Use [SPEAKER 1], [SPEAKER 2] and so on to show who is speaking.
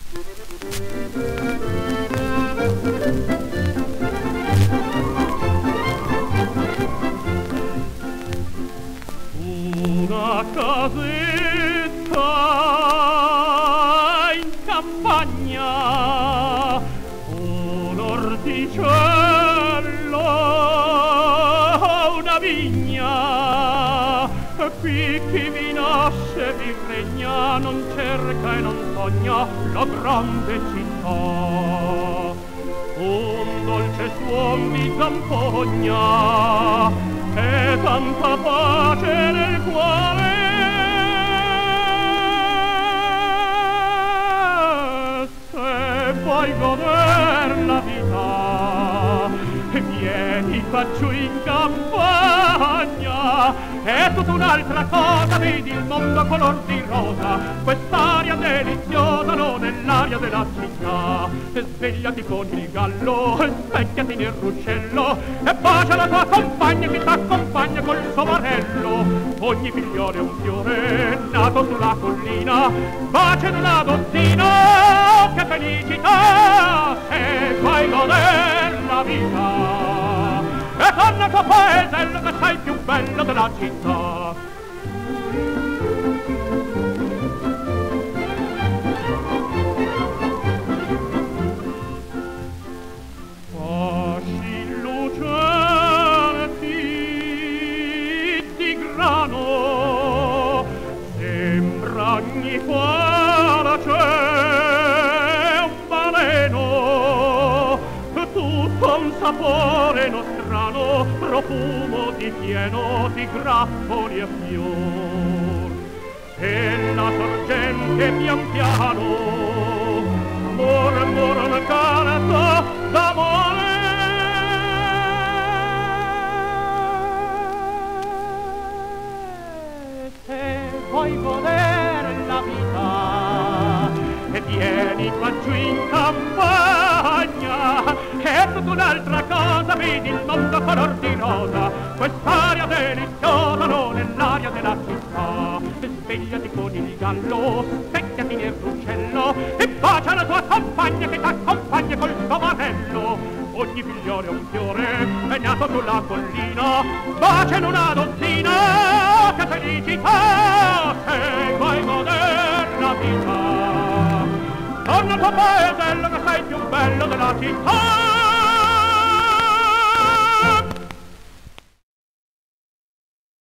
[SPEAKER 1] Una casetta in campagna, un orticello, una vigna. Qui chi vi nasce vi regna, non cerca e non sogna la grande città. Un dolce suon vi zampogna e tanta pace nel cuore. Se vuoi goder la vita, vieni qua giù in campagna. È tutta un'altra cosa, vedi il mondo color di rosa. Quest'aria deliziosa non è l'aria della città. Svegliati con il gallo, specchiati nel ruscello e bacia la tua compagna che t'accompagna col suo marello. Ogni figliolo è un fiore nato sulla collina, bacia in una dozzina, che felicità se vuoi goder la vita. E torna al tuo paesello che sei più bello della città. Fasci lucenti di grano, sembra ogni quale c'è un baleno, tutto un sapore nostrano, profumo di fieno, di grappoli e fior. E la sorgente pian piano mormora un canto d'amore. Se vuoi godere la vita e vieni qua giù in campagna, che è tutta un'altra cosa, vedi il mondo color di rosa. Quest'aria deliziosa non è l'aria della città. Svegliati con il gallo, specchiati nel ruscello e bacia la tua compagna che t'accompagna col suo marello. Ogni figliolo è un fiore, è nato sulla collina, bacia in una dozzina, che felicità se vuoi goder la vita. Torna al tuo paesello che sei più bello della città.